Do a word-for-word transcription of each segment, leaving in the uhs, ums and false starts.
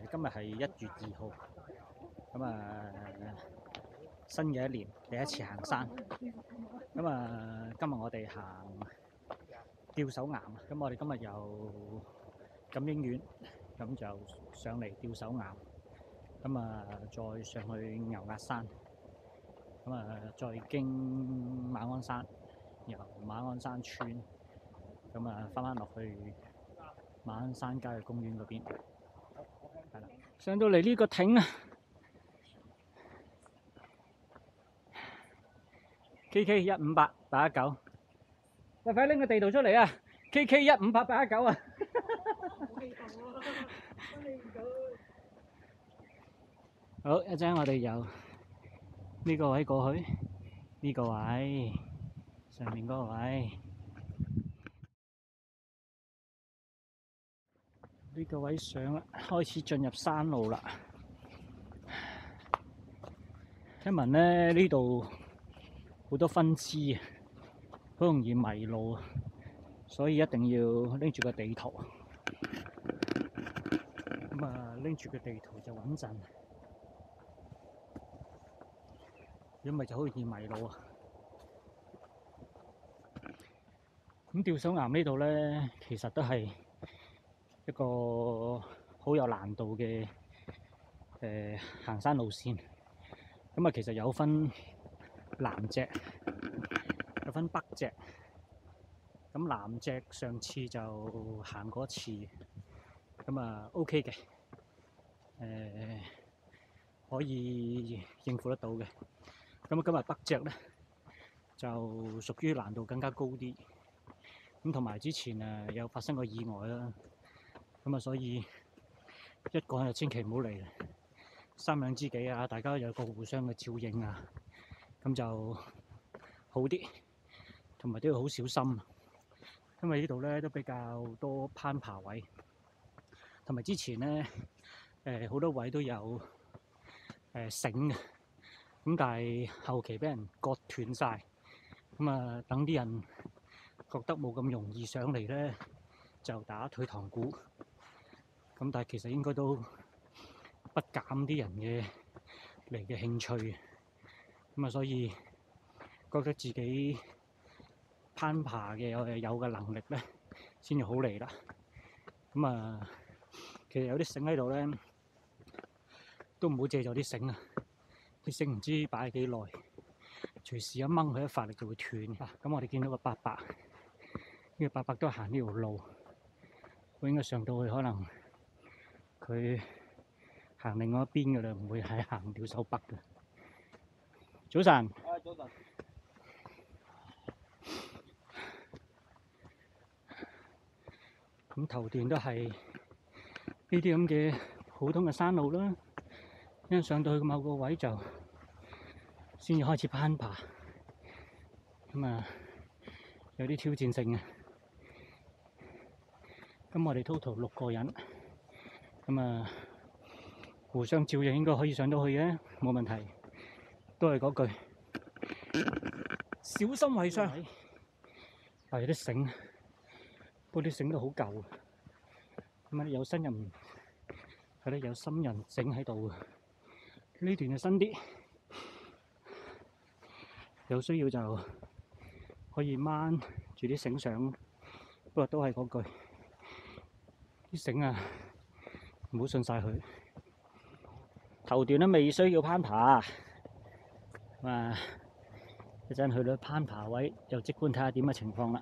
今日係一月二號，咁啊新嘅一年第一次行山，咁啊今日我哋行吊手岩，咁我哋今日由錦英苑咁就上嚟吊手岩，咁啊再上去牛押山，咁啊再經馬鞍山，由馬鞍山村，咁啊翻返落去馬鞍山郊野公園嗰邊。係啦，上到嚟呢個艇啊 ，K K 一五八八一九，喂，快拎個地圖出嚟啊 ！K K 一五八八一九啊！好，一陣我哋由呢個位過去，呢個位上面嗰個位，呢個位上啦，開始進入山路啦。聽聞咧呢度好多分支啊，好容易迷路啊，所以一定要拎住個地圖。咁啊，拎住個地圖就穩陣，如果唔係就好容易迷路啊。咁吊手岩呢度咧，其實都係一個好有難度嘅誒、呃、行山路線。咁啊，其實有分南脊，有分北脊。咁南脊上次就行過一次，咁啊 OK 嘅，誒、呃、可以應付得到嘅。咁啊，今日北脊咧就屬於難度更加高啲。咁同埋之前誒有發生過意外啦，咁啊所以一講就千祈唔好嚟，三兩知己啊，大家有個互相嘅照應啊，咁就好啲，同埋都要好小心，因為呢度咧都比較多攀爬位，同埋之前咧誒好多位都有誒繩嘅，咁但係後期俾人割斷晒，咁啊等啲人覺得冇咁容易上嚟咧，就打退堂鼓。咁但係其實應該都不減啲人嘅嚟嘅興趣。咁啊，所以覺得自己攀爬嘅有有嘅能力咧，先至好嚟啦。咁啊，其實有啲繩喺度咧，都唔好借助啲繩啊！啲繩唔知擺幾耐，隨時一掹佢一發力就會斷。嗱，咁我哋見到個伯伯。呢個伯伯都行呢條路，我應該上到去，可能佢行另外一邊嘅啦，唔會係行吊手北嘅。早晨。啊，早晨。咁頭段都係呢啲咁嘅普通嘅山路啦，因上到去某個位就先至開始攀爬，咁啊有啲挑戰性嘅。咁我哋 total 六個人，咁啊互相照應應該可以上到去嘅，冇問題。都係嗰句，小心為上。係啲繩，不過啲繩都好舊，咁啊有新人係咧，有新人整喺度嘅。呢段就新啲，有需要就可以掹住啲繩上，不過都係嗰句。啲繩啊，唔好信晒佢。頭段都未需要攀爬，啊！一陣去到攀爬位，就即管睇下點嘅情況啦。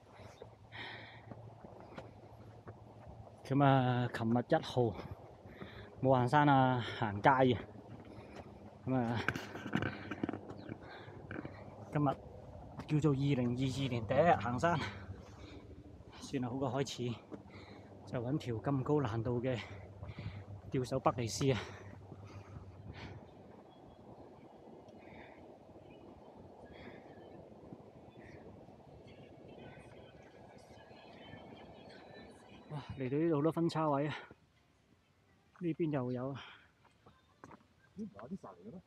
咁啊，琴日一號冇行山啊，行街啊。咁啊，今日叫做二零二二年第一日行山，算係好個開始。就揾條咁高難度嘅吊手北嚟試啊！哇！嚟到呢度好多分叉位啊！呢邊又有。呢度有啲石嚟嘅咩？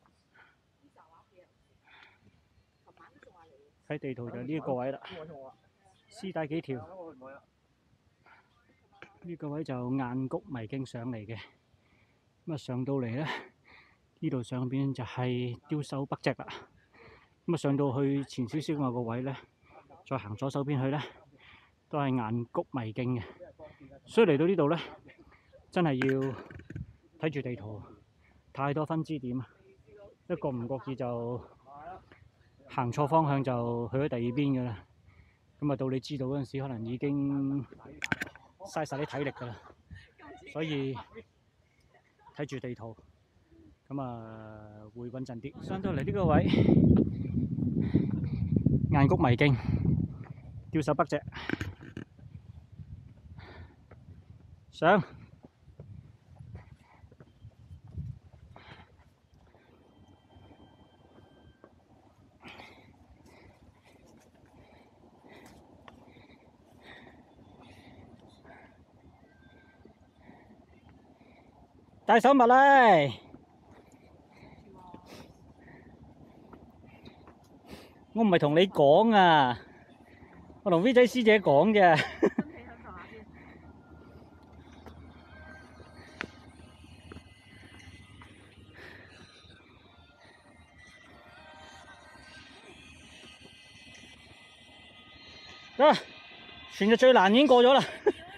喺地圖就呢一個位啦，絲帶幾條。呢個位就雁谷迷徑上嚟嘅， 咁啊上到嚟咧，呢度上邊就係刁手北脊啦。咁啊上到去前少少我個位咧，再行左手邊去咧，都係雁谷迷徑嘅。所以嚟到呢度咧，真係要睇住地圖，太多分支點啊！一個唔覺意就行錯方向就去咗第二邊㗎啦。咁啊到你知道嗰陣時，可能已經嘥晒啲體力㗎啦。所以睇住地圖，咁啊會穩陣啲。上到嚟呢個位，雁谷迷徑，刁手北脊，上。帶手襪嚟，我唔係同你講啊，我同 V 仔師姐講嘅。啊，全日最難已經過咗啦。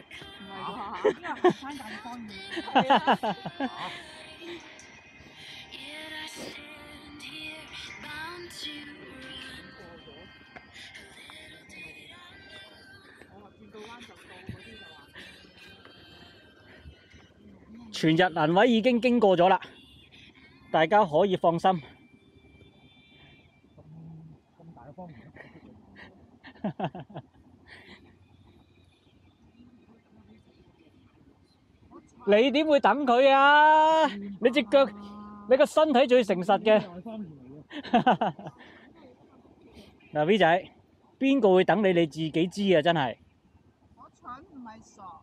全日難位已經經過咗啦，大家可以放心。咁咁大嘅方面，你點會等佢啊？你隻腳，你個身體最誠實嘅。嗱 V 仔，邊個會等你？你自己知啊！真係。我蠢唔係傻。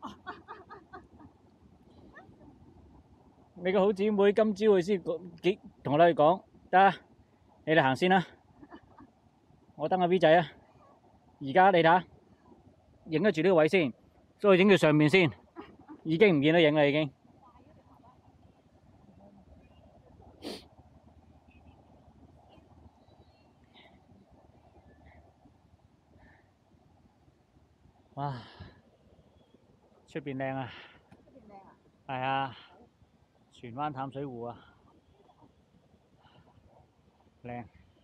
你個好姊妹今朝佢先幾同我哋講，得，你哋行先啦。我等下 V 仔啊。而家你睇下，影得住呢個位先，再影住上面先。已經唔見得影啦，已經。哇！出邊靚啊！出邊靚啊！係啊，荃灣淡水湖啊，靚。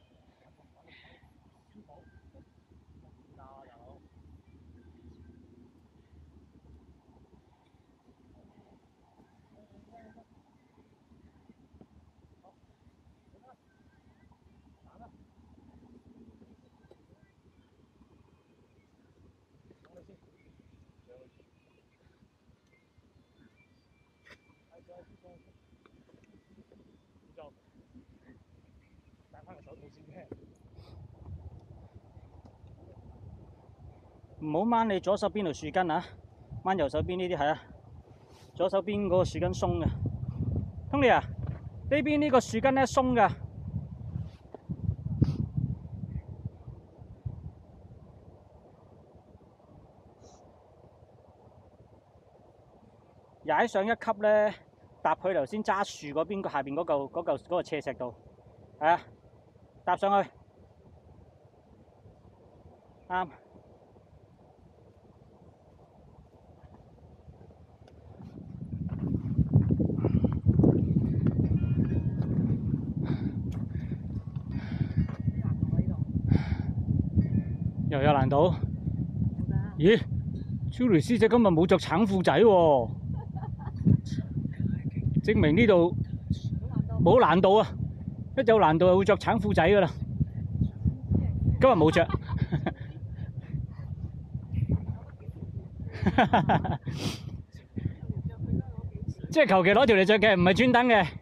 唔好掹你左手邊條樹根啊，掹右手邊呢啲係啊，左手邊嗰個樹根鬆嘅。Tony啊，呢邊呢個樹根咧鬆㗎。踩上一級咧，搭佢頭先揸樹嗰邊下邊嗰嚿嗰嚿嗰個斜石度，係啊，搭上去，啱。又有難度？咦，超雷師姐今日冇着橙褲仔喎，證明呢度冇難度啊！一有難度就會着橙褲仔噶啦。今日冇着，即係求其攞條嚟着嘅，唔係專登嘅。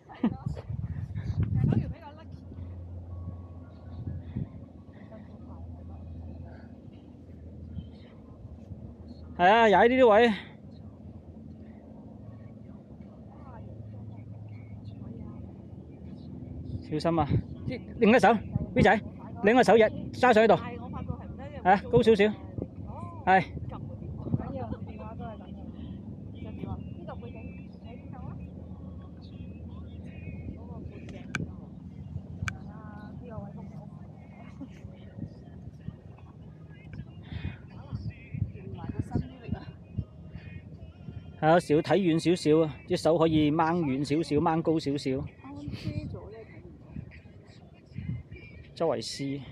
係啊，踩呢啲位，小心啊！另一手 ，V 仔，另一手日揸上喺度，係啊，高少少，係。 係啊，時要睇遠少少啊，隻手可以掹遠少少，掹高少少。 啱啱車咗咧，睇唔到。 周圍試。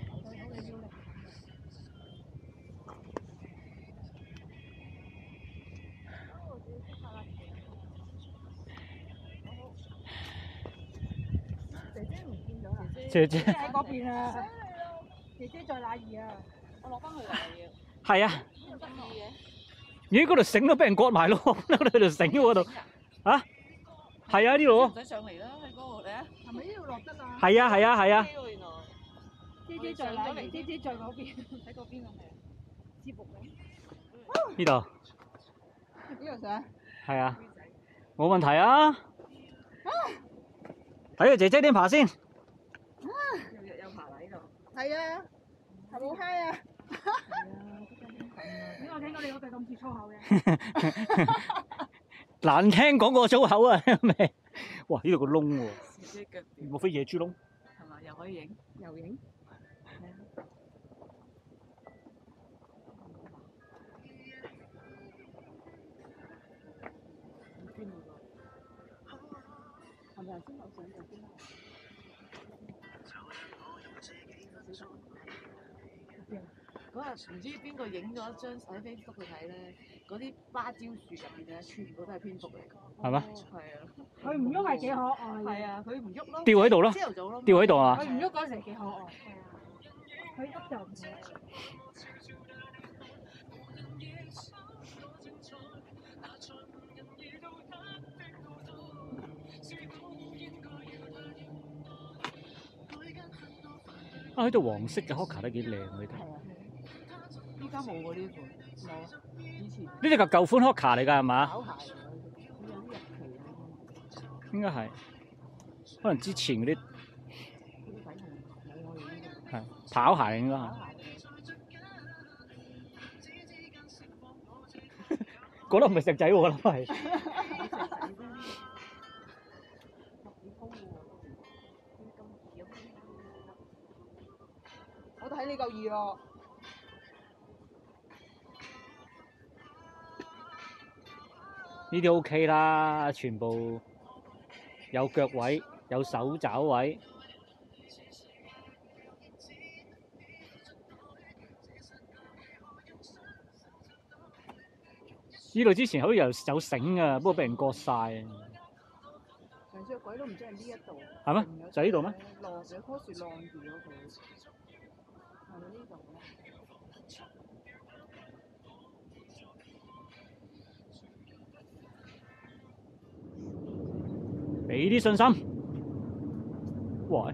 姐姐唔見咗啦！ 姐姐喺嗰邊啊！姐姐在哪兒啊？我落翻去啦要。 係啊！ 咁得意嘅。 咦？嗰條繩都俾人割埋咯，喺嗰條繩嗰度。啊？係啊，呢度。 唔使上嚟啦，喺嗰度嚟啊！係咪呢度落得啊？ 係啊係啊係啊！ 姐姐在哪裡？姐姐在嗰邊，喺嗰邊啊係啊。接服你。 呢度。 呢度上？ 係啊。冇問題啊！睇個姐姐點爬先。 有有爬喺度。係啊，係冇嗨啊！點解我聽到你嗰句咁似粗口嘅？ 難聽講過粗口啊！咩？哇！呢度個窿喎。莫非野豬窿？ 係嘛？又可以影，又影。係咪頭先我上咗邊啊？嗰日唔知邊個影咗一張喺 Facebook 度睇咧，嗰啲芭蕉樹入邊咧，全部都係蝙蝠嚟㗎。 係咩？ 係啊。佢唔喐係幾可愛。係啊，佢唔喐咯。 吊喺度咯。 朝頭早咯。 吊喺度啊！ 佢唔喐嗰陣時幾可愛。係啊。佢喐就唔係。 啊！呢度黃色嘅 Hoka 都幾靚喎，呢度。 依家冇喎呢款，冇。以前。呢隻係舊款 Hoka 嚟㗎係嘛？ 跑鞋嚟㗎，有啲日期啊。 應該係，可能之前嗰啲係跑鞋應該係。嗰粒唔係石仔喎，嗰粒係。 我睇你夠易咯。 呢啲 OK 啦，全部有腳位，有手爪位。呢度之前好似有有繩啊，不過俾人割晒。 長腳鬼都唔知係呢一度。 係咩？就係呢度咩？ 晾有棵樹晾住咗佢，係咪呢度咧？ 俾啲信心。哇！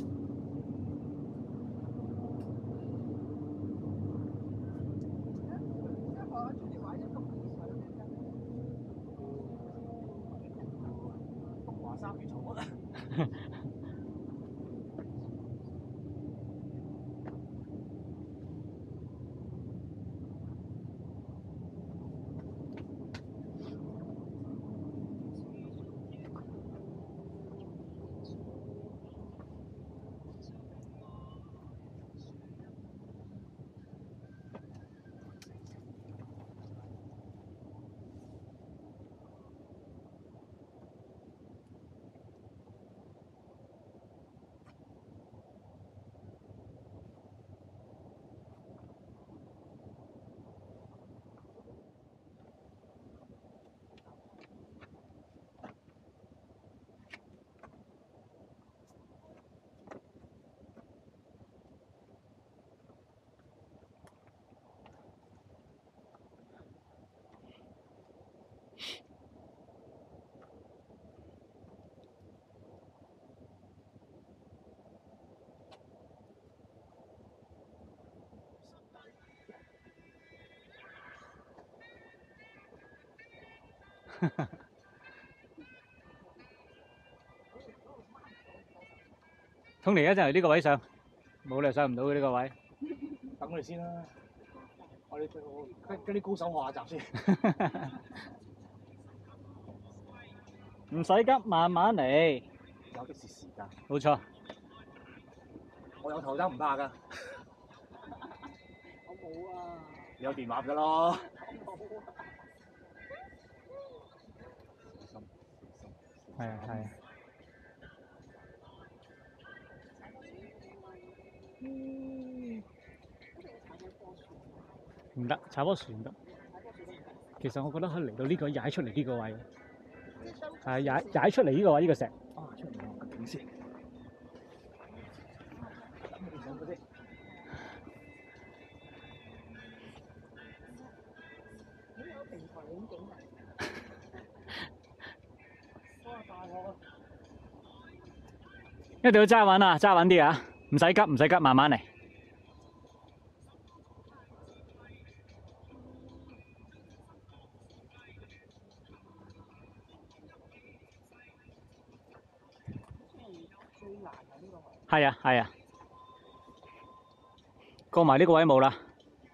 通嚟一陣呢個位上，冇理由上唔到嘅呢個位。 等我哋先啦，我哋跟跟啲高手學下習先。 唔使急，慢慢嚟。 有的是時間。 冇錯。 我有頭燈唔怕㗎。 我冇啊。 你有電話咪得咯。 係啊係啊。 嗯。 唔得，踩棵樹唔得。其實我覺得可以嚟到呢個踩出嚟呢個位，係踩踩出嚟呢個位呢個石。 啊，出嚟喎，咁先。上嗰啲。 呢個平台影景啊！哇！大鑊！ 一定要揸穩啊，揸穩啲啊，唔使急唔使急，慢慢嚟。 最難啊呢個位。 係啊係啊，過埋呢個位冇啦。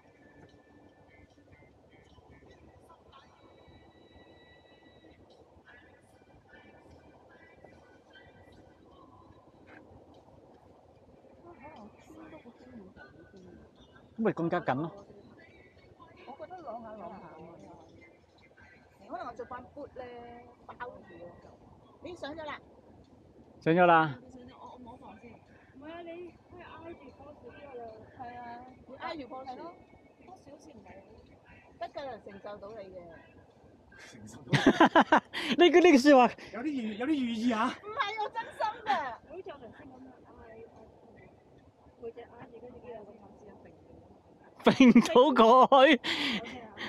咁咪更加緊咯。 我覺得啷下啷下可能我着翻 boot 咧，包住咯。你上咗啦？ 上咗啦。 上咗，我我摸房先。 唔係啊，你可以挨住棵樹之後就係啊，你挨住棵樹。 咯，棵樹好似唔係得㗎啦，承受到你嘅。 承受到。 呢句呢句説話有啲寓有啲寓意嚇。 唔係我真心㗎。 好似我頭先咁樣挨，背脊挨住，跟住之後個頭先揈揈到過去。 OK 啊。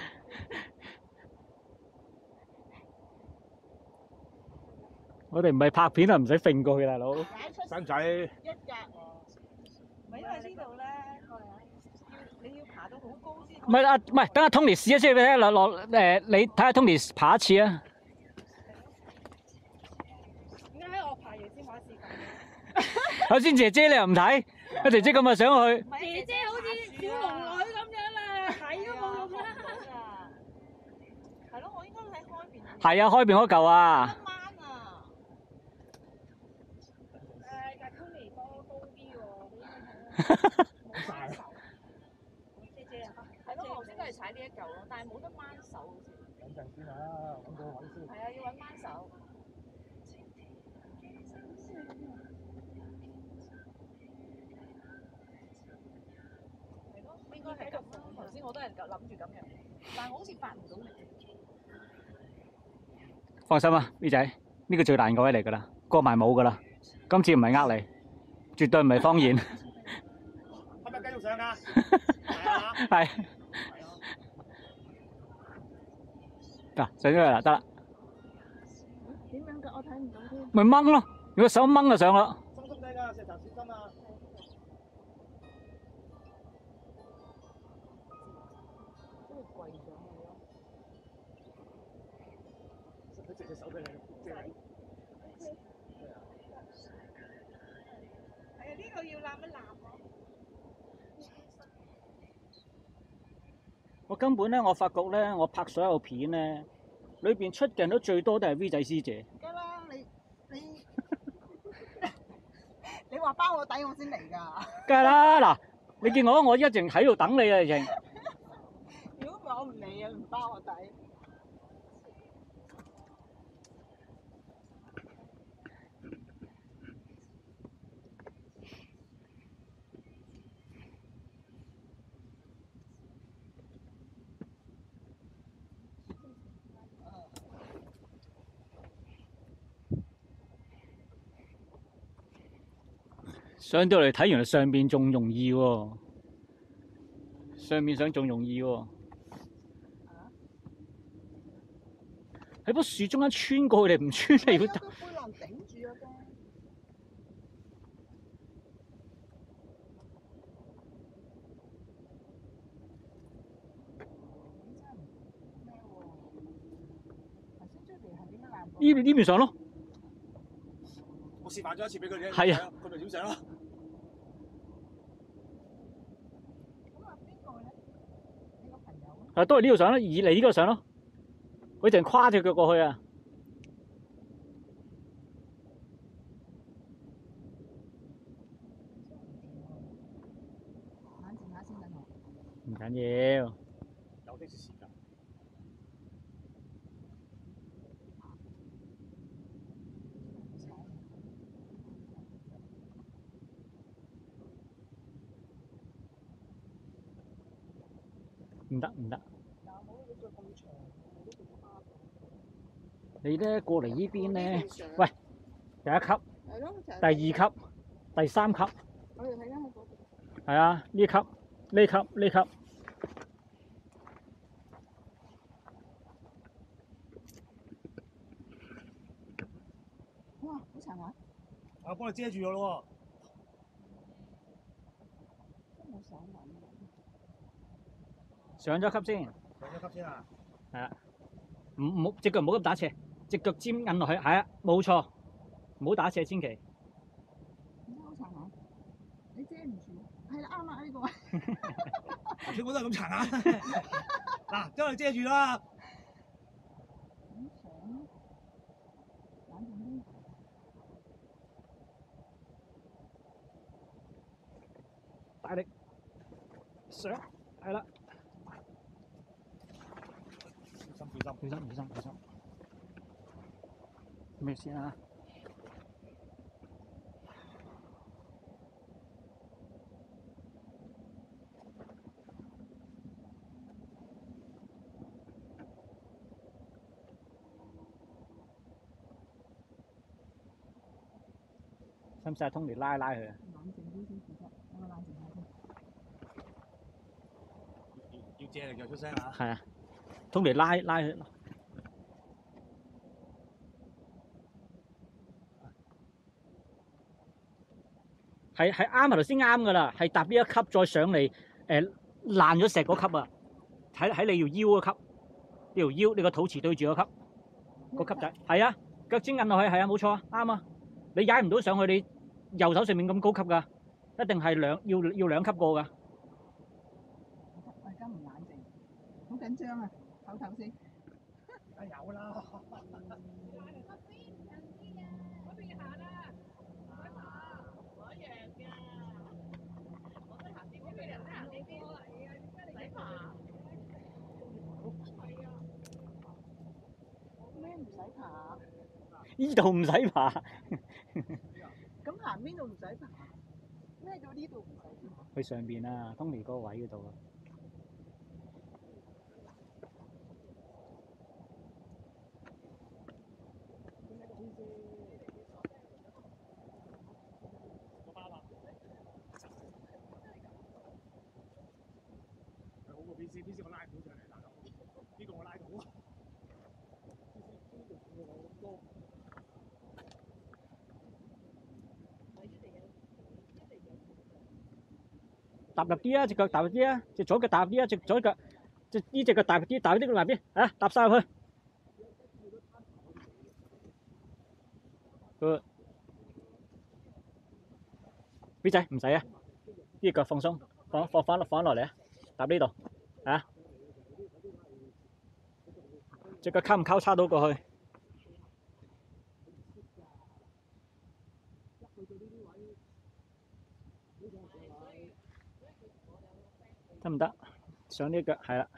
我哋唔係拍片啊，唔使揈過去，大佬。 使唔使？ 一格喎。唔係因為呢度咧，要你要爬到好高先。 唔係啊，唔係，等阿 Tony 試一試俾你睇落落誒，你睇下 Tony 爬一次啊。 點解我爬完先玩視頻？ 頭先姐姐你又唔睇，阿姐姐咁啊上去。 姐姐好似小龍女咁樣啦，睇都冇用啦。 係咯，我應該喺開邊。 係啊，開邊嗰嚿啊。 掹啊！ 誒，但係 Tony 高高啲喎，冇掹手。姐姐啊， 係咯，我頭先都係踩呢一嚿咯，但係冇得掹手好似。 等陣先啊，揾個位先。 係啊，要揾掹手。係咯，應該係咁啦。頭先我都係諗住咁樣，但係我好似發唔到力。 放心啊，B仔，呢個最難個位嚟㗎啦，過埋冇㗎啦。今次唔係呃你，絕對唔係謊言。 係咪繼續上㗎？ 係。嗱，上咗嚟啦，得啦。 點樣㗎？我睇唔到添。 咪掹咯，如果手掹就上啦。 鬆鬆地㗎，石頭小心啊！ 都會跪上去咯。 佢借隻手俾你，借你。 係啊，呢個要攬一攬咯。 我根本咧，我發覺咧，我拍所有片咧，裏邊出鏡都最多都係 V 仔師姐。 梗啦，你你你話包我底我先嚟㗎。 梗係啦，嗱，你見我我一直喺度等你啊，瑩。 如果唔係我唔嚟啊，唔包我底。 上到嚟睇，原來上邊仲容易喎，上面上仲容易喎。喺棵樹中間穿過去，你唔穿你要得。 個背囊頂住啊！驚。 呢邊呢邊上咯。 我示範咗一次俾佢哋。 係啊。 佢咪點上咯？ 咁啊，邊個咧？你個朋友。 啊，都係呢度上咯，以嚟呢個上咯。佢淨跨隻腳過去啊！ 冷靜下先等我。 唔緊要。 有的是時間。 唔得唔得。 但係冇你再咁長，呢條花。 你咧過嚟呢邊咧， 呢條相喂，第一級、 係咯，就係第二級、第三級， 我哋睇緊喺嗰邊。 係啊，呢級、呢級、呢級。 哇，好長啊！ 我幫你遮住咗咯都冇手揾啊！ 上咗級先， 喎，上咗級先啊！ 係啊，唔唔好隻腳唔好咁打斜，隻腳尖摁落去，係啊，冇錯，唔好打斜千祈。 點解好長啊？你遮唔住？係啦，啱啊呢個。 頭先我都係咁殘啊！嗱，將佢遮住啦。 咁上，冷靜啲。 大力上，係啦， 小心小心。 小心小心小心。咩先啊？使唔使通嚟拉拉佢啊？ 冷靜啲先，其實等我冷靜下先。 要借力就出聲啊！ 係啊，通嚟拉拉佢。係係啱啊！頭先啱噶啦，係搭呢一級再上嚟，誒爛咗石嗰級啊！喺喺你條腰嗰級，呢條腰你個肚臍對住嗰級，個級仔係啊，腳尖摁落去係啊，冇錯啊，啱啊！你踩唔到上去，你右手上面咁高級㗎，一定係兩要要兩級過㗎。 我而家唔冷靜，好緊張啊！唞唞先。 梗係有啦。 咩唔使爬？ 呢度唔使爬， 咁行邊度唔使爬？咩到呢度唔使爬？ 去上邊啊，通尼嗰個位嗰度啊。 好過 P C，P C 我拉唔到上嚟，大佬。呢個我拉到啊。 踏入啲啊，隻腳踏入啲啊，隻左腳踏入啲啊，隻左腳，隻呢隻腳踏入啲，踏入啲入啲，啊，踏晒入去。Good。B 仔唔使啊，呢隻腳放鬆，放放翻落放落嚟啊，踏呢度，啊，隻腳交唔交叉到過去？得唔得？上呢腳係啦。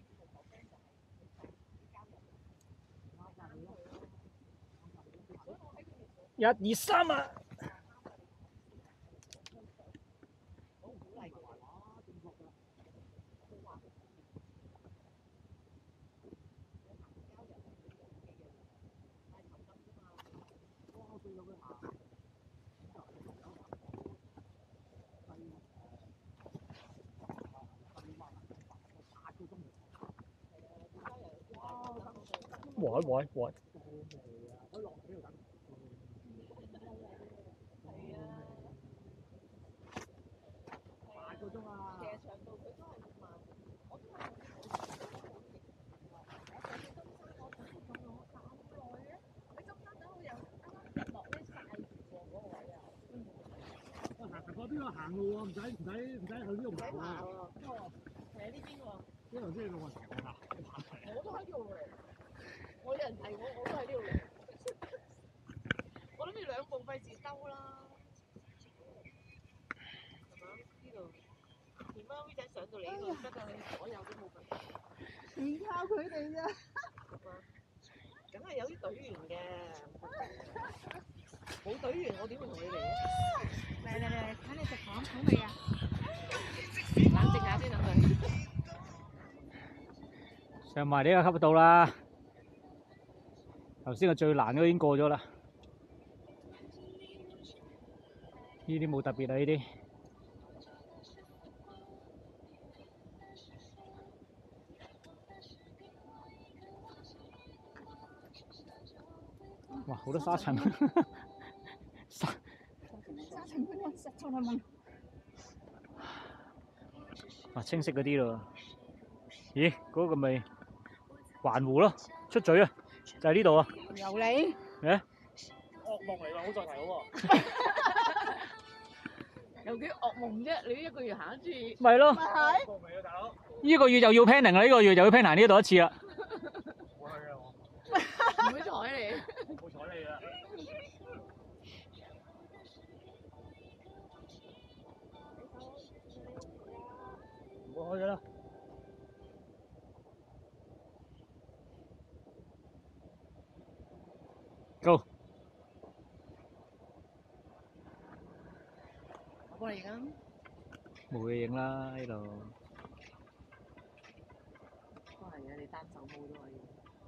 一二三啊！喂喂喂！ 八個鐘啊！ 其實長度佢都係六萬，我都係我上次金山我同佢咁耐嘅，你金山等我又啱啱日落咧曬住喎嗰個位啊！ 我行行過邊個行路喎？唔使唔使唔使去呢度行啊！ 哦，係啊呢邊喎， 呢頭先你路啊行啊！ 我都喺呢度嚟，我有人提我，我都喺呢度嚟。我諗住兩步費事兜啦，係嘛？呢度連媽 V 仔上到嚟呢度，得㗎，你左右都冇問題。全靠佢哋啫。梗係有啲隊員嘅，冇隊員我點會同你嚟咧？嚟嚟嚟，睇你食糖好未啊？冷靜下先等佢。 上埋呢個級度啦。頭先個最難嗰已經過咗啦。呢啲冇特別啊，呢啲。哇！好多沙塵。沙沙塵嗰啲實在係問。 啊，清晰嗰啲咯。咦？嗰、嗰個咪環湖咯，出嘴啊！就係呢度啊！ 有你？ 誒？ 噩夢嚟喎，好在提好喎。 有幾噩夢啫？你一個月行一次。 咪咯。 咪係。 噩夢嚟啊，大佬！ 呢個月就要 planning 啦，呢個月就要 planning 呢度一次啦。 我去啊我。 唔會睬你。 冇睬你啦。唔好開㗎啦。 Go！ 我過嚟影啊！ 冇嘢影啦呢度。 都係嘅，你單手冇都可以。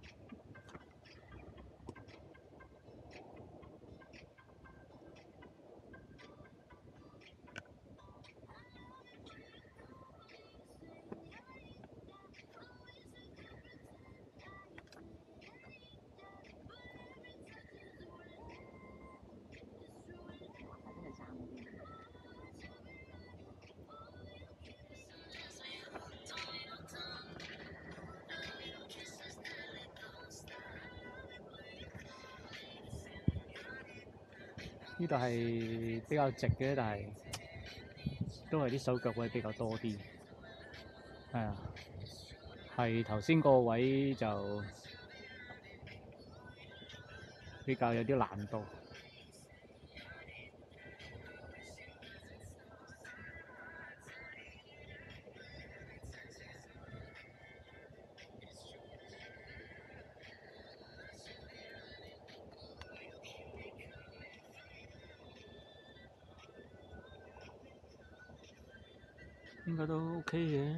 呢度係比較直嘅，但係都係啲手腳位比較多啲。係啊，係頭先個位就比較有啲難度。應該都 OK 嘅。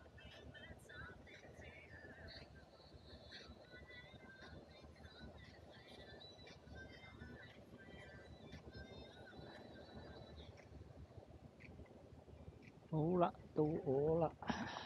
好啦，到我啦。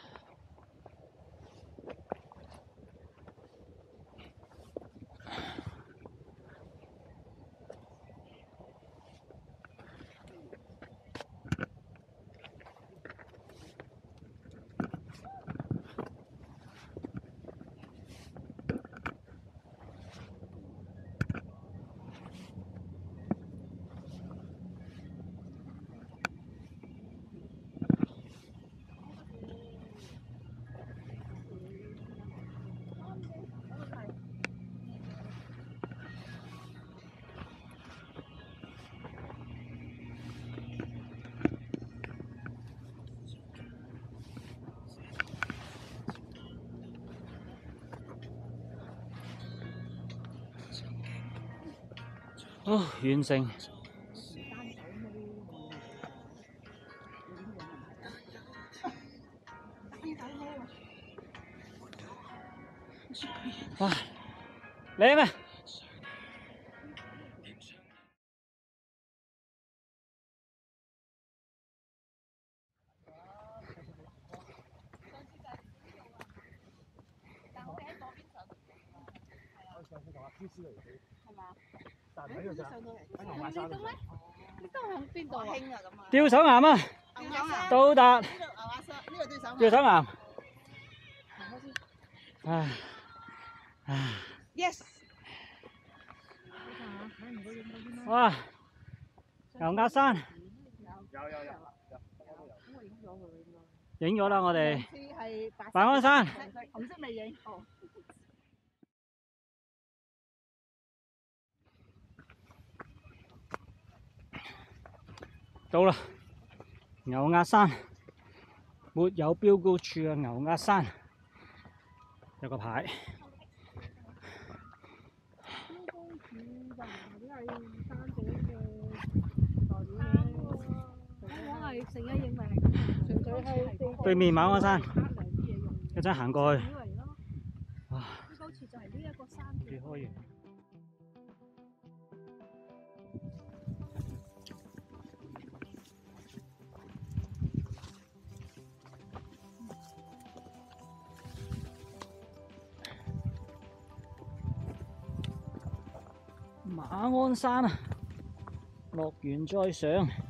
哦，完成。哇，靚咩？ 但係喺度咋？喺牛馬山度。 你都喺邊度啊？興啊咁啊！ 吊手岩啊！ 牛手岩。 到達。 呢度牛馬山，呢個吊手岩。 吊手岩。 行開先。 唉，唉。 Yes。 哇！牛押山。 有有有有。 咁我影咗佢應該。 影咗啦，我哋。 上次係白色。 馬鞍山。 紅色未影。好。 到啦，牛押山，沒有標高處嘅牛押山，有個牌。 標高處就唔係山頂嘅代表嘅，我係成一影咪係咁，純粹係對面馬鞍山，一陣行過去， 馬鞍山啊，落完再上。